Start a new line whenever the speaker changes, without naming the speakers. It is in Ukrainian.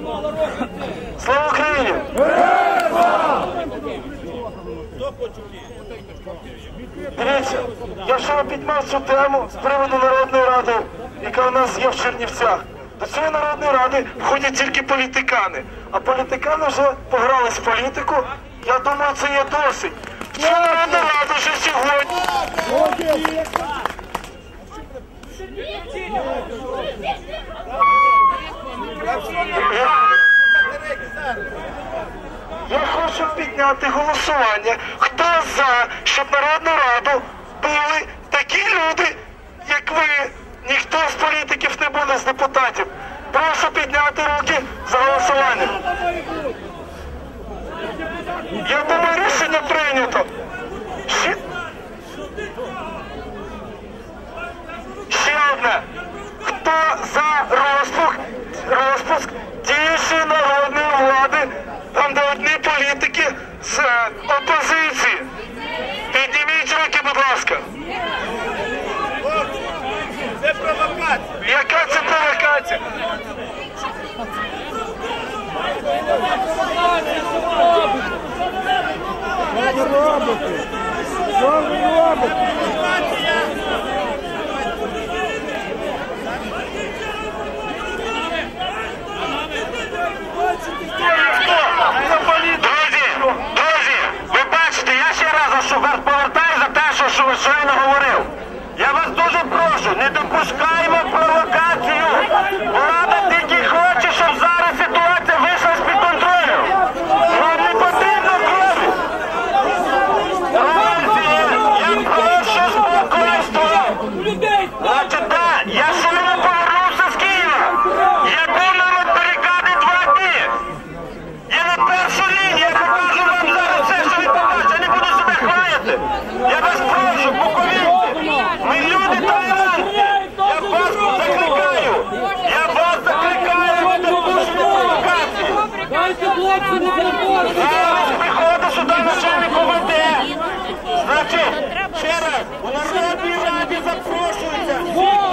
Слава Україні! Дивіться, я вчора піднімав цю тему з приводу Народної ради, яка у нас є в Чернівцях. До цієї Народної ради входять тільки політикани. А політикани вже погрались в політику. Я думаю, це є досить. Цю Народну раду вже сьогодні... Я хочу підняти голосування. Хто за, щоб Народну раду були такі люди, як ви? Ніхто з політиків не буде, з депутатів. Прошу підняти руки за голосування. Я думаю, рішення прийнято. Ще одне. Хто за розпуск діючої народної влади, там де одні політики з опозиції? Підніміть руки, будь ласка. Це провокація. Яка це провокація?
Що ви робите? Що ви робите?
Друзі, ви бачите, я ще раз вас повертаю за те, що ви щойно говорив. Я вас дуже прошу, не допускаємо провокацію. Влада тільки хоче, щоб зараз ситуація вийшла з-під контролю. Нам не потрібно крові. Я прошу спокійства. Значить, так, я щойно повернувся з Києва. Я був на барикади 2 дні. Я на першій лінії, я покажу вам зараз все, що відбувається. Я не буду себе хвалити. Я вас прошу, поповіться. Ми люди талантні. Я вас закликаю не допустити провокації. Зараз приходить сюди начальник ОВД. Значить, ще раз, у Народній раді запрошується всі